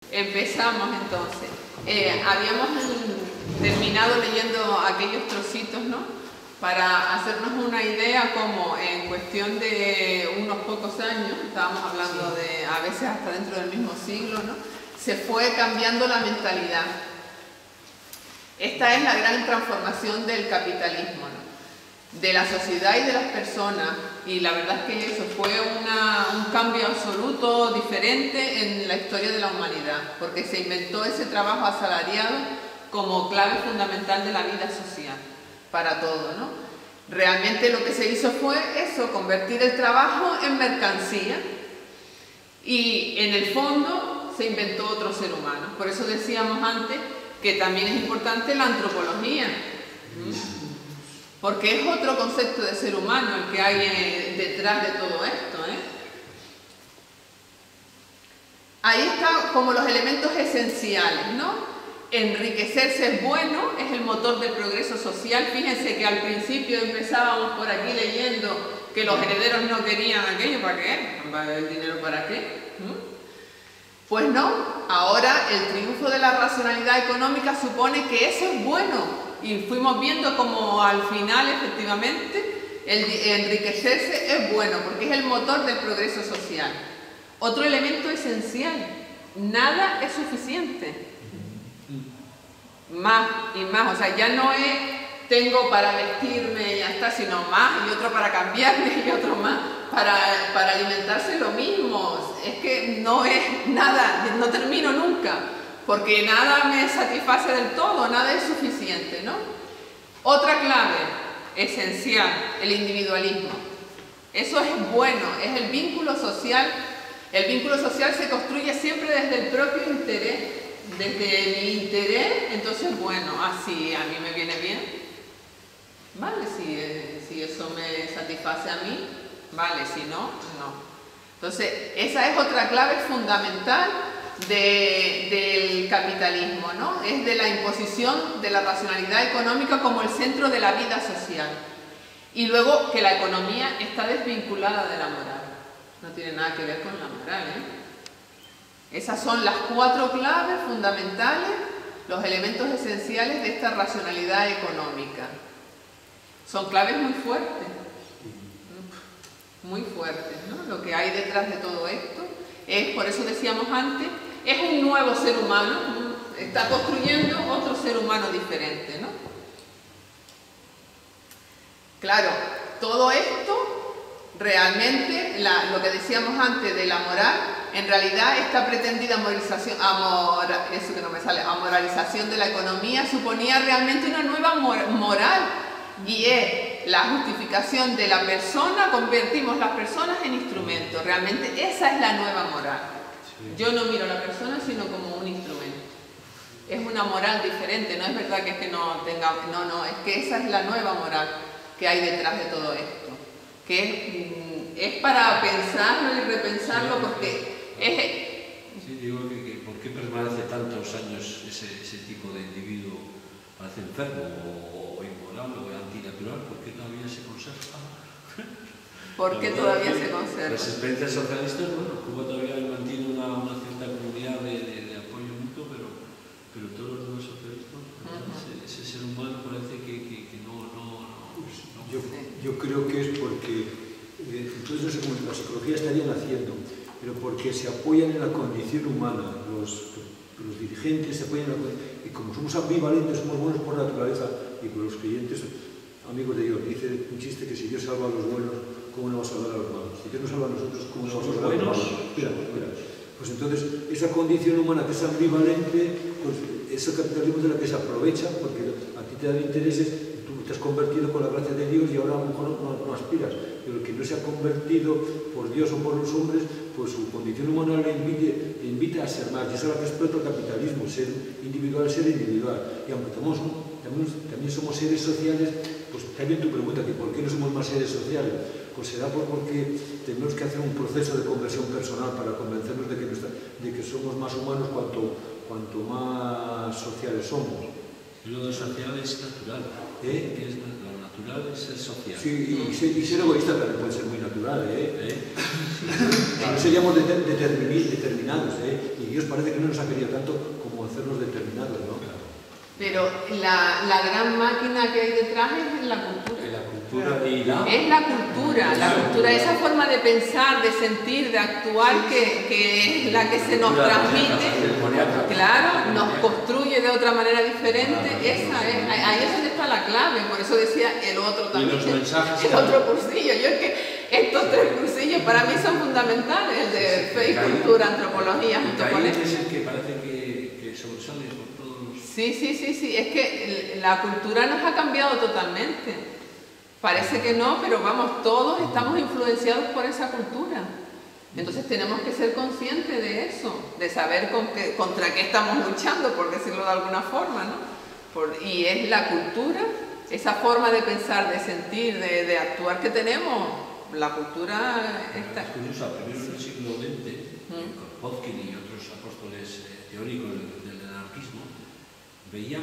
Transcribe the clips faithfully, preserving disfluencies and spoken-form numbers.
Empezamos entonces. Eh, habíamos terminado leyendo aquellos trocitos, ¿no? Para hacernos una idea como en cuestión de unos pocos años, estábamos hablando de a veces hasta dentro del mismo siglo, ¿no? Se fue cambiando la mentalidad. Esta es la gran transformación del capitalismo, ¿no? De la sociedad y de las personas, y la verdad es que eso fue una, un cambio absoluto, diferente en la historia de la humanidad, porque se inventó ese trabajo asalariado como clave fundamental de la vida social, para todo, ¿no? Realmente lo que se hizo fue eso, convertir el trabajo en mercancía, y en el fondo se inventó otro ser humano. Por eso decíamos antes que también es importante la antropología, ¿Mm? Porque es otro concepto de ser humano el que hay eh, detrás de todo esto, ¿eh? Ahí están como los elementos esenciales, ¿no? Enriquecerse es bueno, es el motor del progreso social. Fíjense que al principio empezábamos por aquí leyendo que los herederos no querían aquello. ¿Para qué? ¿El dinero para qué? ¿Mm? Pues no, ahora el triunfo de la racionalidad económica supone que eso es bueno. Y fuimos viendo como al final, efectivamente, el enriquecerse es bueno, porque es el motor del progreso social. Otro elemento esencial, nada es suficiente. Más y más, o sea, ya no es tengo para vestirme y ya está, sino más, y otro para cambiarme y otro más, para, para alimentarse lo mismo. Es que no es nada, no termino nunca. Porque nada me satisface del todo, nada es suficiente, ¿no? Otra clave esencial, el individualismo. Eso es bueno, es el vínculo social. El vínculo social se construye siempre desde el propio interés, desde mi interés. Entonces, bueno, así a mí me viene bien, vale, si, si eso me satisface a mí, vale, si no, no. Entonces, esa es otra clave fundamental De, del capitalismo, ¿no? Es de la imposición de la racionalidad económica como el centro de la vida social. Y luego que la economía está desvinculada de la moral. No tiene nada que ver con la moral, ¿eh? Esas son las cuatro claves fundamentales, los elementos esenciales de esta racionalidad económica. Son claves muy fuertes, muy fuertes, ¿no? Lo que hay detrás de todo esto es, por eso decíamos antes, es un nuevo ser humano, está construyendo otro ser humano diferente, ¿no? Claro, todo esto, realmente, la, lo que decíamos antes de la moral, en realidad esta pretendida moralización, amor, eso que no me sale, amoralización de la economía suponía realmente una nueva moral, y es la justificación de la persona, convertimos las personas en instrumentos, realmente esa es la nueva moral. Yo no miro a la persona sino como un instrumento. Es una moral diferente, no es verdad que es que no tenga, no, no, es que esa es la nueva moral que hay detrás de todo esto, que es, es para pensarlo y repensarlo, porque es... Sí, digo que, que ¿por qué permanece tantos años ese, ese tipo de individuo? Parece enfermo o, o inmoral o antinatural, ¿por qué todavía se conserva? ¿Por qué todavía se conserva? Las experiencias socialistas, bueno, Cuba todavía mantiene una, una cierta comunidad de, de, de apoyo mutuo, pero, pero todos los demás socialistas, uh-huh. ese, ese ser humano parece que, que, que no, no, no, no. Yo, yo creo que es porque, eh, entonces no sé cómo la psicología estaría naciendo, pero porque se apoyan en la condición humana, los, los dirigentes se apoyan en la condición, y como somos ambivalentes, somos buenos por naturaleza, y con los creyentes, amigos de Dios, dice un chiste que si Dios salva a los buenos, ¿cómo no va a salvar a los malos? Si Dios no salva a nosotros, ¿cómo no va a salvar a los malos? Mira, mira. Pues entonces, esa condición humana que es ambivalente, pues ese capitalismo de la que se aprovecha, porque a ti te dan intereses, tú te has convertido con la gracia de Dios y ahora a lo mejor no, no, no aspiras. Pero el que no se ha convertido por Dios o por los hombres, pues su condición humana le invita, le invita a ser más. Y eso es lo que explota el capitalismo, ser individual, ser individual. Y aunque somos, también, también somos seres sociales, pues también tu pregunta, que ¿por qué no somos más seres sociales? Pues será por porque tenemos que hacer un proceso de conversión personal para convencernos de que, nuestra, de que somos más humanos cuanto, cuanto más sociales somos. Lo de social es natural, ¿eh? Es lo natural. natural es ser social. Sí, y ser, y ser egoísta también puede ser muy natural, ¿eh? ¿Eh? No seríamos de, determin, determinados, ¿eh? Y Dios parece que no nos ha querido tanto como hacernos determinados, ¿no? Pero la, la gran máquina que hay detrás es la cultura. La cultura y la... Es la cultura, la cultura, esa forma de pensar, de sentir, de actuar que, que es la que se nos transmite, claro, nos construye de otra manera diferente, esa es, ahí es donde está la clave, por eso decía el otro también, el otro cursillo. Yo es que estos tres cursillos para mí son fundamentales, el de fe y cultura, antropología, junto con esto. Es el que parece que, que sobresale por todos los... Sí, sí, sí, sí, es que la cultura nos ha cambiado totalmente. Parece que no, pero vamos, todos estamos influenciados por esa cultura. Entonces tenemos que ser conscientes de eso, de saber con qué, contra qué estamos luchando, por decirlo de alguna forma, ¿no? Por, y es la cultura, esa forma de pensar, de sentir, de, de actuar que tenemos. La cultura está... Es curioso, a primeros del siglo veinte, ¿Mm? Kropotkin y otros apóstoles eh, teóricos del, del anarquismo veían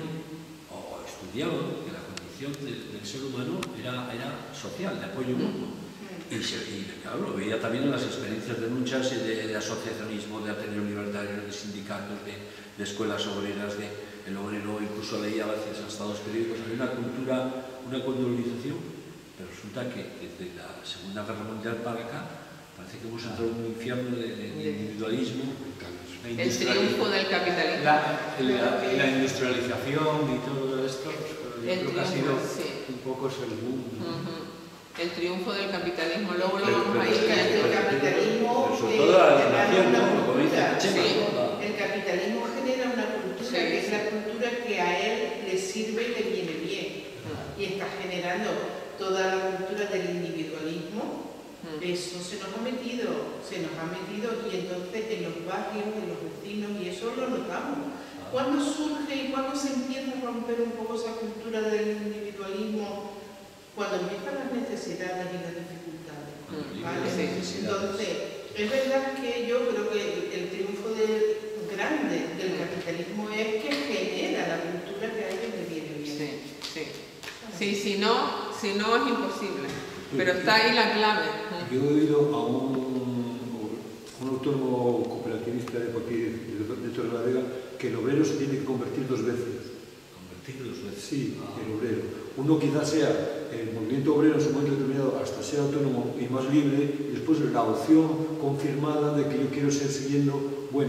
o estudiaban que la condición de, del ser humano era, era social, de apoyo mutuo. Y, se, y claro, lo veía también en las experiencias de luchas y de, de asociacionismo, de Ateneo Libertario, de sindicatos, de, de escuelas obreras, de el obrero, incluso leía a veces hasta los periódicos. Había una cultura, una culturalización, pero resulta que desde la Segunda Guerra Mundial para acá parece que hemos entrado en un infierno de, de, de individualismo. El triunfo del capitalismo. La, la, la industrialización y todo esto, pues, yo el creo que ha sido sí. un poco el boom. Uh-huh. El triunfo del capitalismo, luego lo pero, vamos a ir. El capitalismo, sobre todo la nación, ¿no? Como dice sí. El capitalismo genera una cultura, sí. que es la cultura que a él le sirve y le viene bien. Uh-huh. Y está generando toda la cultura del individualismo. Eso se nos ha metido, se nos ha metido y entonces en los barrios, en los vecinos, y eso lo notamos. ¿Cuándo surge y cuándo se empieza a romper un poco esa cultura del individualismo? Cuando empiezan las necesidades y las dificultades. ¿Vale? Entonces, es verdad que yo creo que el triunfo del, grande del capitalismo es que genera la cultura que a ellos le viene bien. Sí, sí. Sí, si no, si no es imposible. Pero está ahí la clave. Yo he oído a un, un autónomo cooperativista de aquí, de, de Torrelavega, que el obrero se tiene que convertir dos veces. ¿Convertir dos veces? Sí, ah. el obrero. Uno quizás sea el movimiento obrero en su momento determinado hasta ser autónomo y más libre, y después la opción confirmada de que yo quiero ser siguiendo, bueno.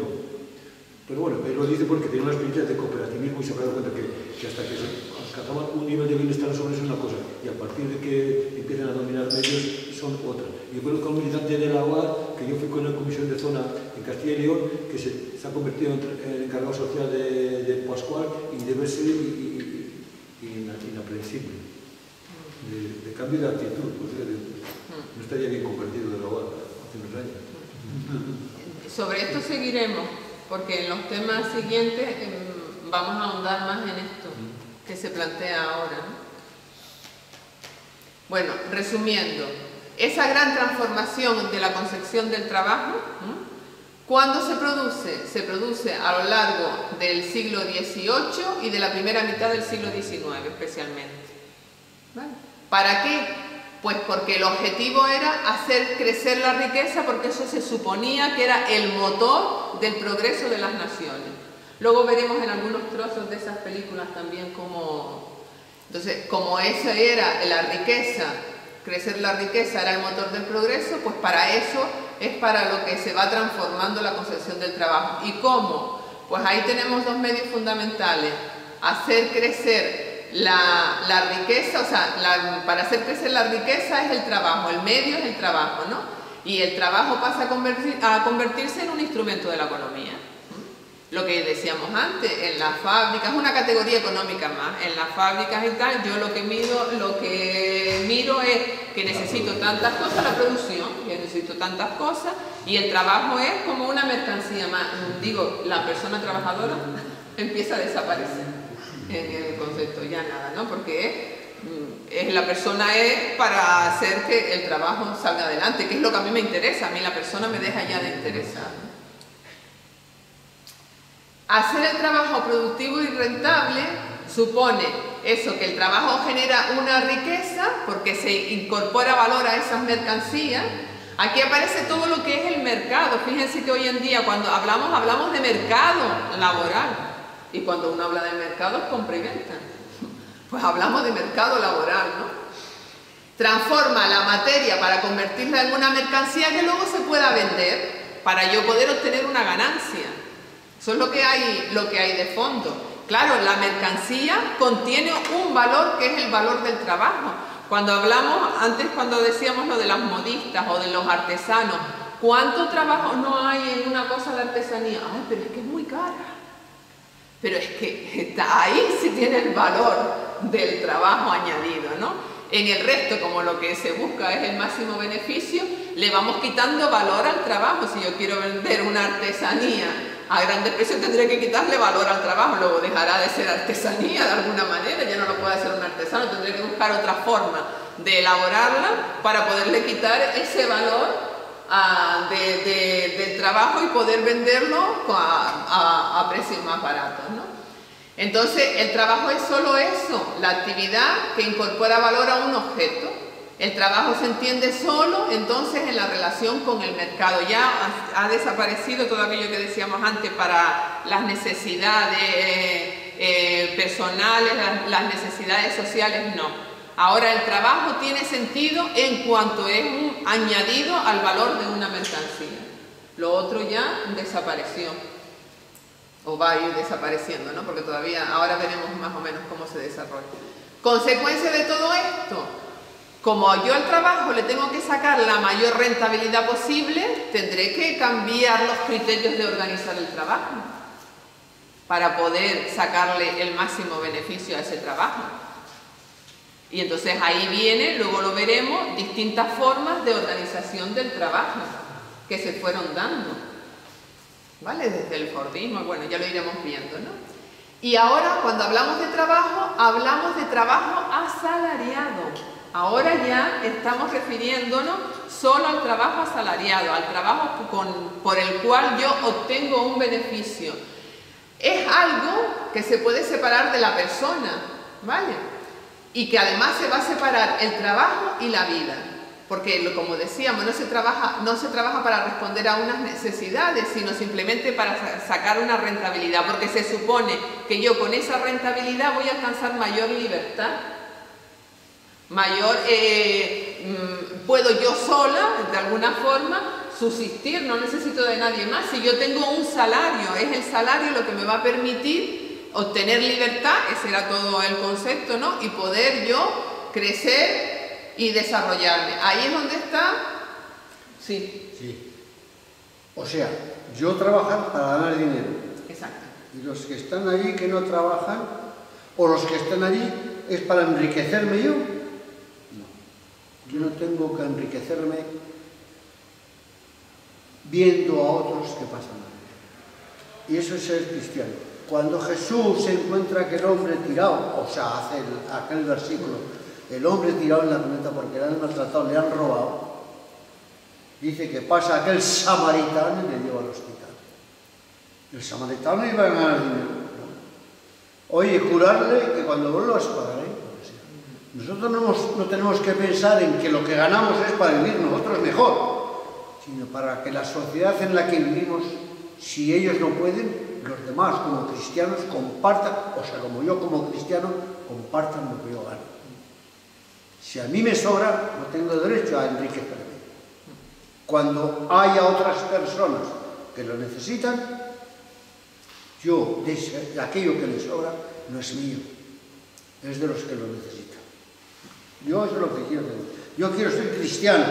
Pero bueno, él lo dice porque tiene una experiencia de cooperativismo y se ha dado cuenta que, que hasta que se alcanzaban un nivel de bienestar sobre eso es una cosa, y a partir de que empiezan a dominar medios son otras. Yo conozco a un militante de la U A D, que yo fui con la comisión de zona en Castilla y León, que se, se ha convertido en el encargado social de, de Pascual y debe ser inaprensible. De, de cambio de actitud, pues, de, no estaría bien convertido de la U A D hace unos años. Sobre esto seguiremos, porque en los temas siguientes eh, vamos a ahondar más en esto que se plantea ahora, ¿no? Bueno, resumiendo, esa gran transformación de la concepción del trabajo, ¿no? ¿Cuándo se produce? Se produce a lo largo del siglo dieciocho y de la primera mitad del siglo diecinueve especialmente. ¿Vale? ¿Para qué? Pues porque el objetivo era hacer crecer la riqueza, porque eso se suponía que era el motor del progreso de las naciones. Luego veremos en algunos trozos de esas películas también cómo... Entonces, como esa era la riqueza, crecer la riqueza era el motor del progreso, pues para eso es para lo que se va transformando la concepción del trabajo. ¿Y cómo? Pues ahí tenemos dos medios fundamentales. Hacer crecer la, la riqueza, o sea, la, para hacer crecer la riqueza es el trabajo, el medio es el trabajo, ¿no? Y el trabajo pasa a, convertir, a convertirse en un instrumento de la economía. Lo que decíamos antes, en las fábricas, una categoría económica más, en las fábricas y tal, yo lo que mido, lo que miro es que necesito tantas cosas, la producción, que necesito tantas cosas, y el trabajo es como una mercancía más. Digo, la persona trabajadora empieza a desaparecer en el concepto, ya nada, ¿no? Porque es, es, la persona es para hacer que el trabajo salga adelante, que es lo que a mí me interesa, a mí la persona me deja ya de interesar, ¿no? Hacer el trabajo productivo y rentable supone eso, que el trabajo genera una riqueza porque se incorpora valor a esas mercancías. Aquí aparece todo lo que es el mercado. Fíjense que hoy en día cuando hablamos, hablamos de mercado laboral. Y cuando uno habla de mercado es compra y venta. Pues hablamos de mercado laboral, ¿no? Transforma la materia para convertirla en una mercancía que luego se pueda vender para yo poder obtener una ganancia. Eso es lo que hay, lo que hay de fondo. Claro, la mercancía contiene un valor que es el valor del trabajo. Cuando hablamos, antes cuando decíamos lo de las modistas o de los artesanos, ¿cuánto trabajo no hay en una cosa de artesanía? Ay, pero es que es muy cara. Pero es que está ahí sí tiene el valor del trabajo añadido, ¿no? En el resto, como lo que se busca es el máximo beneficio, le vamos quitando valor al trabajo. Si yo quiero vender una artesanía a grandes precios, tendré que quitarle valor al trabajo, luego dejará de ser artesanía de alguna manera, ya no lo puede hacer un artesano, tendré que buscar otra forma de elaborarla para poderle quitar ese valor uh, de, de, del trabajo y poder venderlo a, a, a precios más baratos, ¿no? Entonces, el trabajo es solo eso, la actividad que incorpora valor a un objeto. El trabajo se entiende solo, entonces, en la relación con el mercado. Ya ha, ha desaparecido todo aquello que decíamos antes para las necesidades eh, eh, personales, las, las necesidades sociales, no. Ahora el trabajo tiene sentido en cuanto es un añadido al valor de una mercancía. Lo otro ya desapareció. O va a ir desapareciendo, ¿no? Porque todavía, ahora veremos más o menos cómo se desarrolla. Consecuencia de todo esto, como yo al trabajo le tengo que sacar la mayor rentabilidad posible, tendré que cambiar los criterios de organizar el trabajo para poder sacarle el máximo beneficio a ese trabajo. Y entonces ahí viene, luego lo veremos, distintas formas de organización del trabajo que se fueron dando, ¿vale? Desde el Fordismo, bueno, ya lo iremos viendo, ¿no? Y ahora, cuando hablamos de trabajo, hablamos de trabajo asalariado. Ahora ya estamos refiriéndonos solo al trabajo asalariado, al trabajo con, por el cual yo obtengo un beneficio. Es algo que se puede separar de la persona, ¿vale? Y que además se va a separar el trabajo y la vida. Porque, como decíamos, no se trabaja, no se trabaja para responder a unas necesidades, sino simplemente para sacar una rentabilidad. Porque se supone que yo con esa rentabilidad voy a alcanzar mayor libertad. Mayor, eh, puedo yo sola, de alguna forma, subsistir, no necesito de nadie más. Si yo tengo un salario, es el salario lo que me va a permitir obtener libertad, ese era todo el concepto, ¿no? Y poder yo crecer y desarrollarme. Ahí es donde está. Sí. Sí. O sea, yo trabajar para ganar dinero. Exacto. Y los que están allí que no trabajan, o los que están allí es para enriquecerme yo. Yo no tengo que enriquecerme viendo a otros que pasan. Y eso es ser cristiano. Cuando Jesús se encuentra aquel hombre tirado, o sea, hace el, aquel versículo, el hombre tirado en la cuneta porque le han maltratado, le han robado, dice que pasa aquel samaritano y le lleva al hospital. El samaritano iba a ganar dinero, ¿no? Oye, curarle, que cuando vuelvas pagaré. Nosotros no, hemos, no tenemos que pensar en que lo que ganamos es para vivir nosotros mejor, sino para que la sociedad en la que vivimos, si ellos no pueden, los demás como cristianos compartan, o sea, como yo como cristiano, compartan lo que yo gano. Si a mí me sobra, no tengo derecho a enriquecerme. Cuando haya otras personas que lo necesitan, yo, de aquello que me sobra, no es mío, es de los que lo necesitan. Yo eso es lo que quiero tener. Yo quiero ser cristiano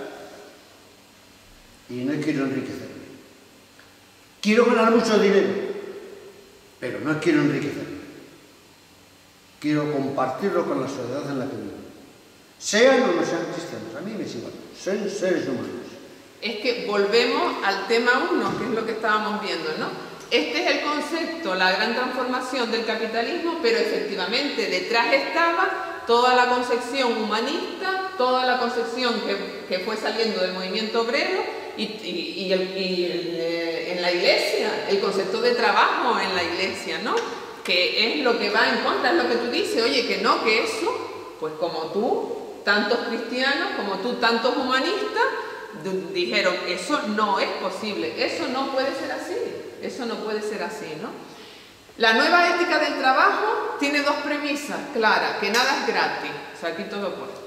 y no quiero enriquecerme. Quiero ganar mucho dinero, pero no quiero enriquecerme. Quiero compartirlo con la sociedad en la que vivo. Sean o no sean cristianos, a mí me es igual. Son seres humanos. Es que volvemos al tema uno, que es lo que estábamos viendo, ¿no? Este es el concepto, la gran transformación del capitalismo, pero efectivamente detrás estaba toda la concepción humanista, toda la concepción que, que fue saliendo del movimiento obrero y, y, y, el, y el, eh, en la iglesia, el concepto de trabajo en la iglesia, ¿no? que es lo que va en contra, es lo que tú dices, oye, que no, que eso, pues como tú, tantos cristianos, como tú, tantos humanistas, dijeron, eso no es posible, eso no puede ser así, eso no puede ser así, ¿no? La nueva ética del trabajo tiene dos premisas claras, que nada es gratis, o sea, aquí todo cuesta,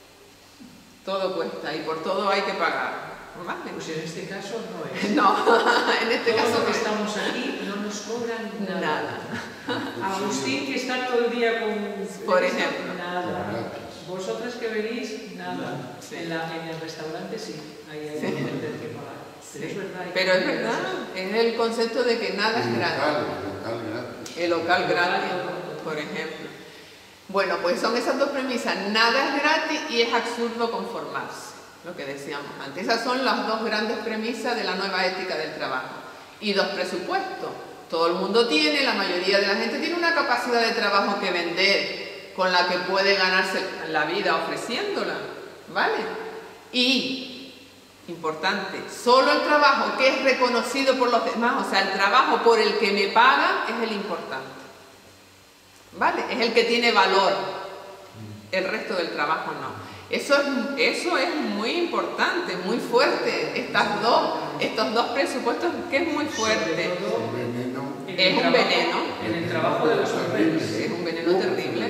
todo cuesta y por todo hay que pagar. Vale. Pues en este caso no es. No, en este Todo caso lo que no. estamos aquí no nos cobran nada. Nada. Agustín, que está todo el día con... Por ejemplo. Nada. Vosotras que venís, nada. Sí. En, la, en el restaurante sí, ahí hay Sí. que tener que pagar. Pero es verdad. hay Pero que es tener verdad, cosas. es el concepto de que nada es gratis. El local gratis, por ejemplo. Bueno, pues son esas dos premisas, nada es gratis y es absurdo conformarse, lo que decíamos antes. Esas son las dos grandes premisas de la nueva ética del trabajo. Y dos presupuestos. Todo el mundo tiene, la mayoría de la gente tiene una capacidad de trabajo que vender, con la que puede ganarse la vida ofreciéndola, ¿vale? Y, importante, solo el trabajo que es reconocido por los demás, o sea, el trabajo por el que me pagan es el importante. ¿Vale? Es el que tiene valor, el resto del trabajo no. Eso es, eso es muy importante, muy fuerte, estas dos, estos dos presupuestos que es muy fuerte. Sobre todo, en el Es un trabajo- veneno. En el trabajo de las mujeres. Es un veneno terrible.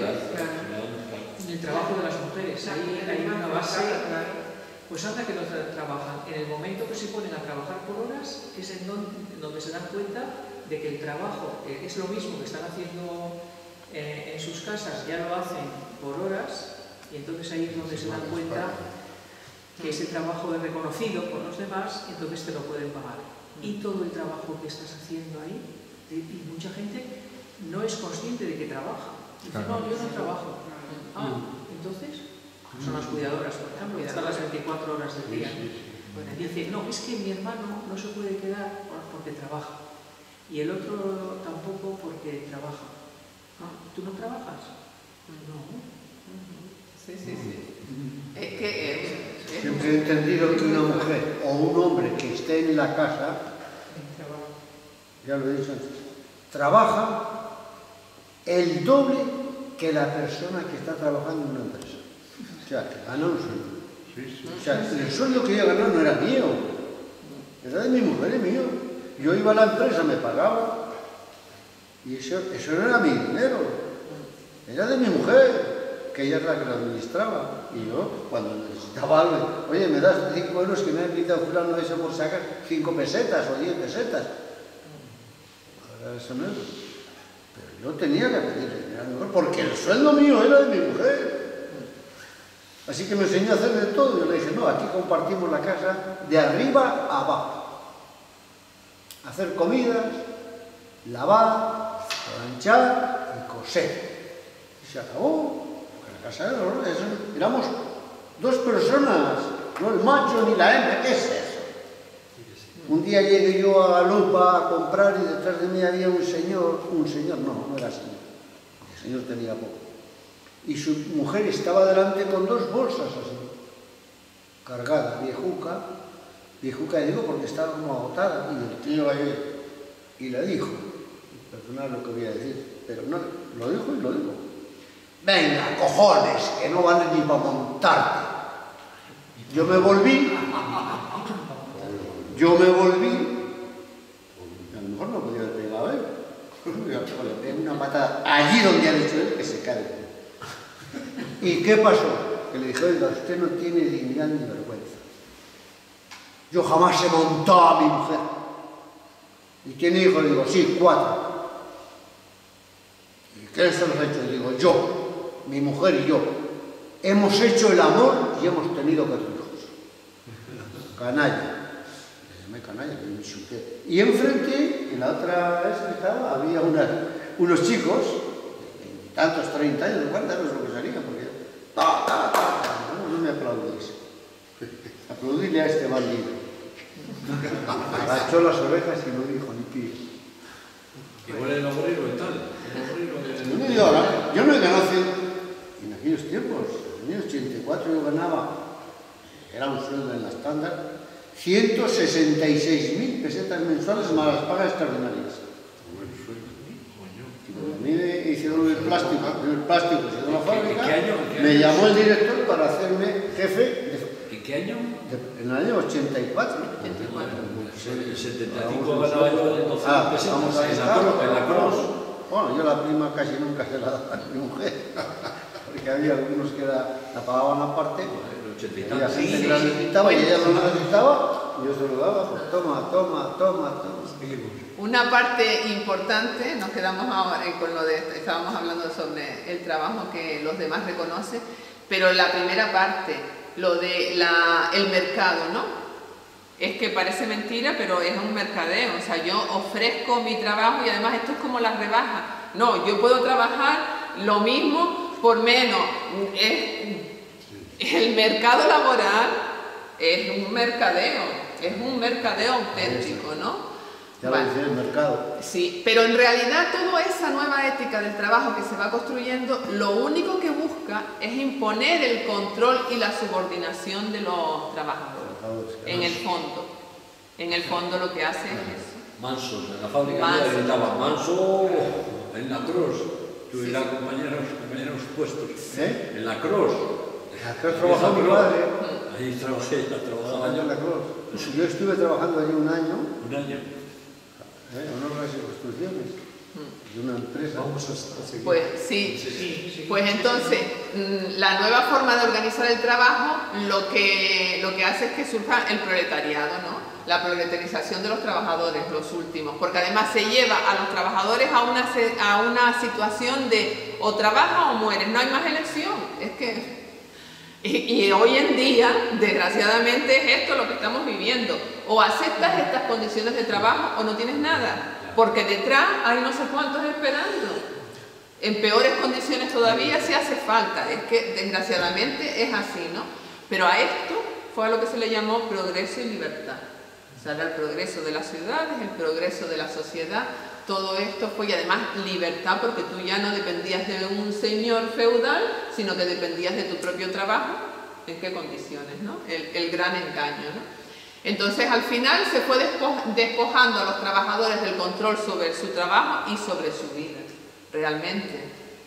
En el trabajo de las mujeres, ahí hay una base. Pues anda que no tra- trabajan. En el momento que se ponen a trabajar por horas, es en donde, en donde se dan cuenta de que el trabajo eh, es lo mismo que están haciendo eh, en sus casas, ya lo hacen por horas, y entonces ahí es donde se dan cuenta que ese trabajo es reconocido por los demás, y entonces te lo pueden pagar. Y todo el trabajo que estás haciendo ahí, y y mucha gente no es consciente de que trabaja. Dice, no, yo no trabajo. Ah, entonces, son las cuidadoras, por ejemplo, que están las veinticuatro horas del día. Bueno, dice, no, es que mi hermano no se puede quedar porque trabaja. Y el otro tampoco porque trabaja. Ah, ¿tú no trabajas? No. Sí, sí, sí. Es que es, es Siempre he entendido que una mujer o un hombre que esté en la casa, ya lo he dicho antes, trabaja el doble que la persona que está trabajando en una empresa. O sea, que gana un sueldo. O sea, el sueldo que yo ganaba no era mío, era de mi mujer y mío. Yo iba a la empresa, me pagaba, y eso, eso no era mi dinero, era de mi mujer, que ella es la que lo administraba. Y yo, cuando necesitaba algo, oye, me das cinco euros que me ha invitado fulano eso por sacar cinco pesetas o diez pesetas. Ahora eso no es. Pero yo tenía que pedirle a mi mujer, porque el sueldo mío era de mi mujer. Así que me enseñó a hacer de todo. Yo le dije, no, aquí compartimos la casa de arriba a abajo. Hacer comidas, lavar, planchar y coser. Y se acabó. La casa era, eso, éramos dos personas, no el macho ni la hembra. ¿Qué es eso? Un día llegué yo a Galupa a comprar y detrás de mí había un señor, un señor, no, no era señor, el señor tenía poco. Y su mujer estaba delante con dos bolsas así, cargadas, viejuca, viejuca digo porque estaba como agotada, y el tío ahí, y le dijo, perdonad lo que voy a decir, pero no, lo dijo y lo dijo, venga, cojones, que no vale ni para montarte. Yo me volví, yo me volví, a lo mejor no podía haber pegado a él, le pegué una patada allí donde ha dicho él que se cae. ¿Y qué pasó? Que le dije, oiga, usted no tiene dignidad ni vergüenza. Yo jamás he montado a mi mujer. ¿Y tiene hijos? Le digo, sí, cuatro. ¿Y qué se los ha hecho? Le digo, yo, mi mujer y yo. Hemos hecho el amor y hemos tenido cuatro hijos. Canalla. Me canalla, que me insulté. Y enfrente, en la otra vez que estaba, había una, unos chicos, de tantos, treinta años, cuántos años lo que salían, porque ta, ta, ta, ta. No, no me aplaudís. Aplaudíle a este bandido. Agachó las orejas y no dijo ni pío. Igual el obrero y tal. El obrero Yo no he ido ahora, yo no he ganado cien, en aquellos tiempos, en el ochenta y cuatro yo ganaba, era un sueldo en la estándar, ciento sesenta y seis mil pesetas mensuales más las pagas extraordinarias. Y hicieron el plástico, el plástico se hizo en la fábrica, ¿Qué año? ¿Qué me año? llamó el director para hacerme jefe de, ¿En qué año? de- en el año ochenta y cuatro. El setenta y cinco ganaba yo de doce Ah, pesetas vamos a en la estar, Cro- en la Cross. Bueno, yo la prima casi nunca se la daba a mi mujer, porque había algunos que la, la pagaban aparte, El ochenta y había tantos. gente Sí, que la sí. necesitaba y ella no la necesitaba, y yo se lo daba, pues toma, toma, toma, toma. Una parte importante, nos quedamos ahora con lo de, estábamos hablando sobre el trabajo que los demás reconocen, pero la primera parte, lo de la, el mercado, ¿no? Es que parece mentira, pero es un mercadeo, o sea, yo ofrezco mi trabajo y además esto es como las rebajas. No, yo puedo trabajar lo mismo por menos. Es, el mercado laboral es un mercadeo, es un mercadeo auténtico, ¿no? Ya lo Vale. decía el mercado. Sí, pero en realidad toda esa nueva ética del trabajo que se va construyendo, lo único que busca es imponer el control y la subordinación de los trabajadores. En el fondo, en el fondo lo que hace es eso. Mansos, en la fábrica Manso. ya gritaban Manso en la Cross. Yo Sí, era sí. compañeros, compañeros puestos. ¿Eh? En la Cross. Acá trabajó mi padre. Ahí trabajé, la trabajaba En yo la Cruz. Yo estuve trabajando allí un año, un año. ¿eh? en obras y construcciones, de una empresa. Vamos a, a seguir. Pues sí, Sí, sí. pues entonces mm, la nueva forma de organizar el trabajo lo que, lo que hace es que surja el proletariado, ¿no? La proletarización de los trabajadores, los últimos, porque además se lleva a los trabajadores a una, se- a una situación de o trabajas o mueres, no hay más elección, es que... Y, y hoy en día, desgraciadamente, es esto lo que estamos viviendo. O aceptas estas condiciones de trabajo o no tienes nada, porque detrás hay no sé cuántos esperando. En peores condiciones todavía si hace falta. Es que desgraciadamente es así, ¿no? Pero a esto fue a lo que se le llamó progreso y libertad. O sea, era el progreso de las ciudades, el progreso de la sociedad. Todo esto fue, y además libertad, porque tú ya no dependías de un señor feudal, sino que dependías de tu propio trabajo. ¿En qué condiciones, no? El, el gran engaño, ¿no? Entonces, al final se fue despo- despojando a los trabajadores del control sobre su trabajo y sobre su vida, realmente.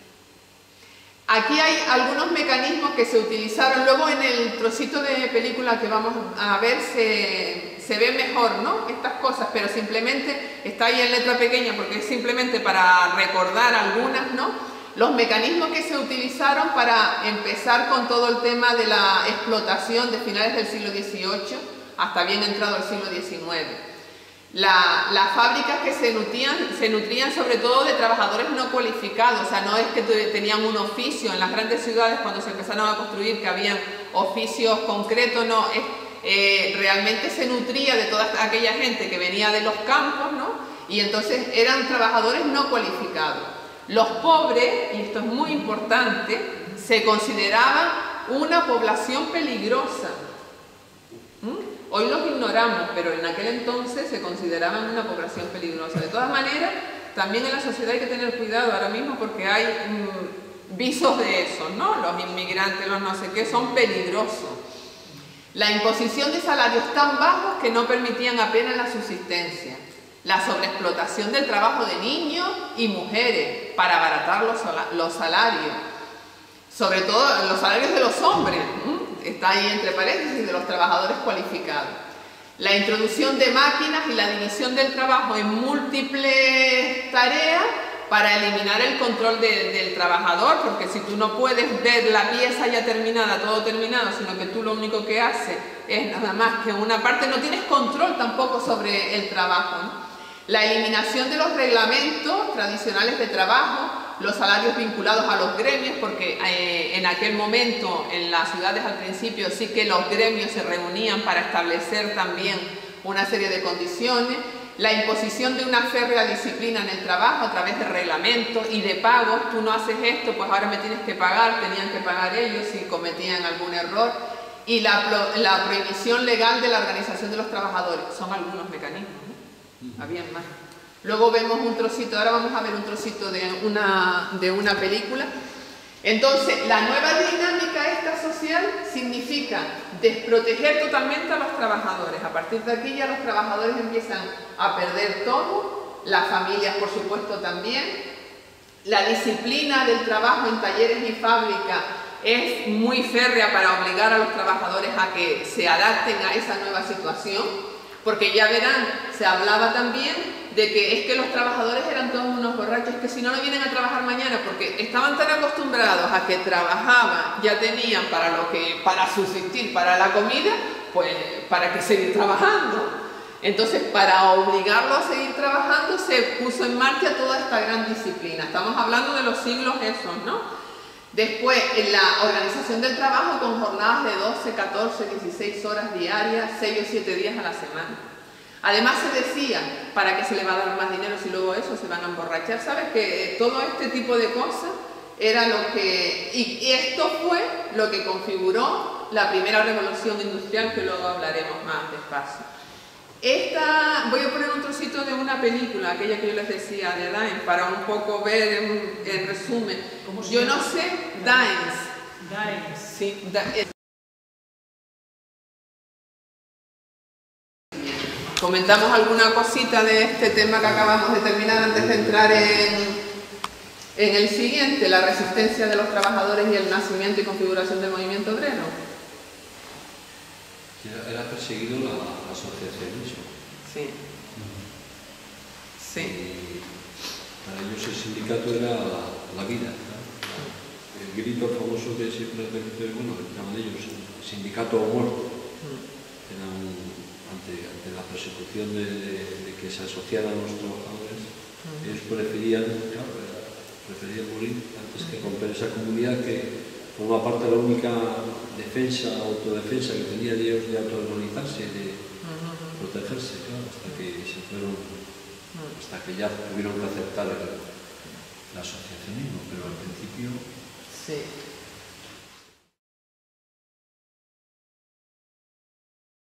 Aquí hay algunos mecanismos que se utilizaron, luego en el trocito de película que vamos a ver se, se ve mejor, ¿no? Estas cosas, pero simplemente está ahí en letra pequeña porque es simplemente para recordar algunas, ¿no? Los mecanismos que se utilizaron para empezar con todo el tema de la explotación de finales del siglo dieciocho hasta bien entrado el siglo diecinueve. La, las fábricas que se nutrían, se nutrían sobre todo de trabajadores no cualificados, o sea, no es que tenían un oficio. En las grandes ciudades cuando se empezaron a construir que habían oficios concretos, no, es, eh, realmente se nutría de toda aquella gente que venía de los campos, ¿no? Y entonces eran trabajadores no cualificados. Los pobres, y esto es muy importante, se consideraban una población peligrosa. ¿Mm? Hoy los ignoramos, pero en aquel entonces se consideraban una población peligrosa. De todas maneras, también en la sociedad hay que tener cuidado ahora mismo porque hay mmm, visos de eso, ¿no? Los inmigrantes, los no sé qué, son peligrosos. La imposición de salarios tan bajos que no permitían apenas la subsistencia. La sobreexplotación del trabajo de niños y mujeres para abaratar los, los salarios. Sobre todo los salarios de los hombres. ¿m? Está ahí entre paréntesis, de los trabajadores cualificados. La introducción de máquinas y la división del trabajo en múltiples tareas para eliminar el control de, del trabajador, porque si tú no puedes ver la pieza ya terminada, todo terminado, sino que tú lo único que haces es nada más que una parte, no tienes control tampoco sobre el trabajo, ¿no? La eliminación de los reglamentos tradicionales de trabajo, los salarios vinculados a los gremios, porque eh, en aquel momento en las ciudades al principio sí que los gremios se reunían para establecer también una serie de condiciones, la imposición de una férrea disciplina en el trabajo a través de reglamentos y de pagos. Tú no haces esto, pues ahora me tienes que pagar, tenían que pagar ellos si cometían algún error, y la, la prohibición legal de la organización de los trabajadores. Son algunos mecanismos, ¿no? Habían más. Luego vemos un trocito, ahora vamos a ver un trocito de una, de una película. Entonces, la nueva dinámica esta social significa desproteger totalmente a los trabajadores. A partir de aquí ya los trabajadores empiezan a perder todo, las familias por supuesto también. la disciplina del trabajo en talleres y fábricas es muy férrea para obligar a los trabajadores a que se adapten a esa nueva situación, porque ya verán, se hablaba también de que es que los trabajadores eran todos unos borrachos, que si no, no vienen a trabajar mañana, porque estaban tan acostumbrados a que trabajaban, ya tenían para lo que, para subsistir, para la comida, pues para que seguir trabajando. Entonces, para obligarlos a seguir trabajando, se puso en marcha toda esta gran disciplina. Estamos hablando de los siglos esos, ¿no? Después, en la organización del trabajo con jornadas de doce, catorce, dieciséis horas diarias, seis o siete días a la semana. Además se decía, ¿para qué se le va a dar más dinero si luego eso se van a emborrachar? ¿Sabes? Que todo este tipo de cosas era lo que... Y, y esto fue lo que configuró la primera revolución industrial, que luego hablaremos más despacio. Esta, voy a poner un trocito de una película, aquella que yo les decía, de Dines, para un poco ver en, en resumen. Yo no sé, Dines. Dines. Sí, Dines. Comentamos alguna cosita de este tema que acabamos de terminar antes de entrar en, en el siguiente, la resistencia de los trabajadores y el nacimiento y configuración del movimiento obrero. Era, era perseguido la, la asociacionismo. Sí. Sí. Y para ellos el sindicato era la, la vida, ¿no? El grito famoso que siempre, bueno, llaman ellos, sindicato o muerto. Era un, ante, ante la persecución de, de, de que se asociaran los trabajadores, ellos preferían, claro, preferían morir antes que romper esa comunidad que forma parte de la única defensa, autodefensa que tenía de ellos de autoorganizarse, de uh-huh. protegerse, claro, hasta que se fueron, uh-huh. hasta que ya tuvieron que aceptar el, el asociacionismo, pero al principio... Sí.